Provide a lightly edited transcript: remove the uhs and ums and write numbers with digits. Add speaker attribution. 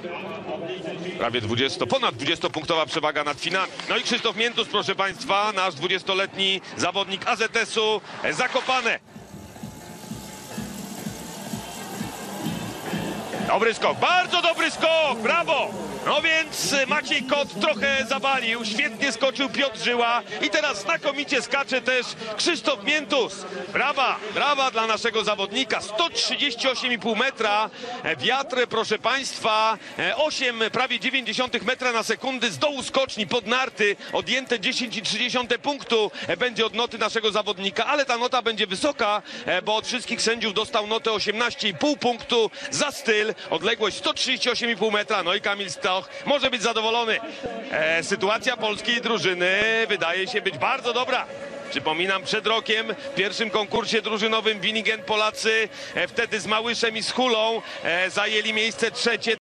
Speaker 1: Prawie ponad 20-punktowa przewaga nad Finami. No i Krzysztof Miętus, proszę Państwa, nasz 20-letni zawodnik AZS-u Zakopane. Dobry skok, bardzo dobry skok, brawo! No więc Maciej Kot trochę zawalił, świetnie skoczył Piotr Żyła i teraz znakomicie skacze też Krzysztof Miętus. Brawa dla naszego zawodnika, 138,5 metra, wiatr, proszę Państwa, 8,9 metra na sekundę z dołu skoczni pod narty, odjęte 10,3 punktu będzie od noty naszego zawodnika, ale ta nota będzie wysoka, bo od wszystkich sędziów dostał notę 18,5 punktu za styl, odległość 138,5 metra, no i Kamil Stoch może być zadowolony. Sytuacja polskiej drużyny wydaje się być bardzo dobra. Przypominam, przed rokiem w pierwszym konkursie drużynowym Winigen Polacy wtedy z Małyszem i z Hulą zajęli miejsce trzecie.